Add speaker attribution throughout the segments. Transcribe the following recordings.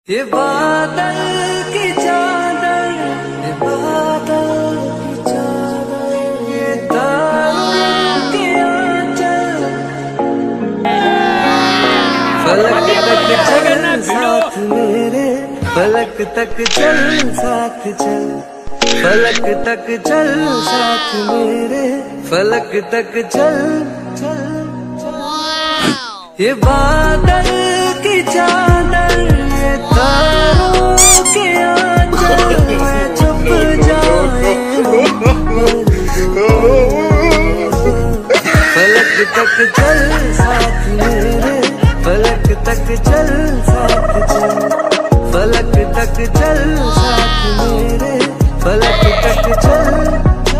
Speaker 1: ये बादल की चादर, ये बादल की चादर, ये तारों के आंचल, फलक तक चल साथ मेरे, फलक तक चल साथ चल, फलक तक चल साथ मेरे, फलक तक चल चल चल। ये बादल की चादर, ये तारों के आंचल, मैं छुप जाए फलक तक चल साथ मेरे, फलक तक चल साथ चल, फलक तक चल साथ मेरे, फलक तक चल।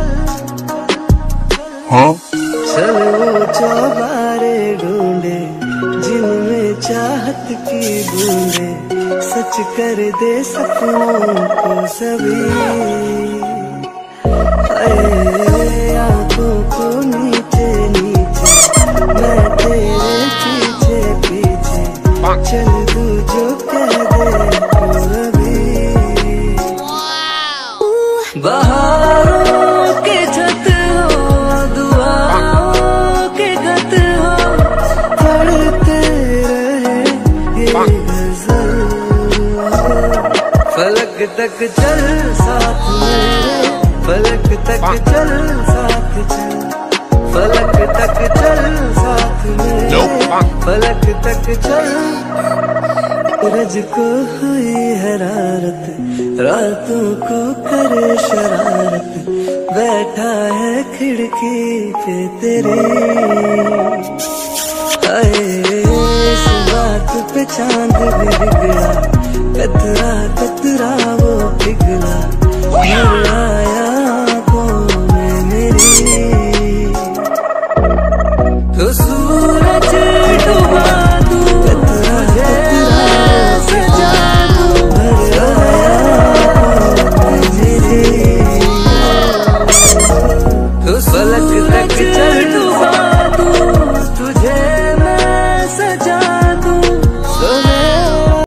Speaker 1: हाँ चल वो चौबारे ढूंढे जिनमें चाहत की बूंदे, सच कर दे सपनों को सभी, आंखों को नीचे नीचे, मैं तेरे पीछे पीछे, चल तू जो कह दे तो अभी। बहारों के छत हो, दुआओं के खत हो, पढ़ते रहे ये गजल, फलक तक चल साथ मेरे, फलक तक चल साथ चल, फलक तक चल साथ मेरे, फलक तक चल। सूरज को हुई हरारत, रातों को करे शरारत, बैठा है खिड़की पे तेरी, आए इस बात पे चांद भी बिगड़ा,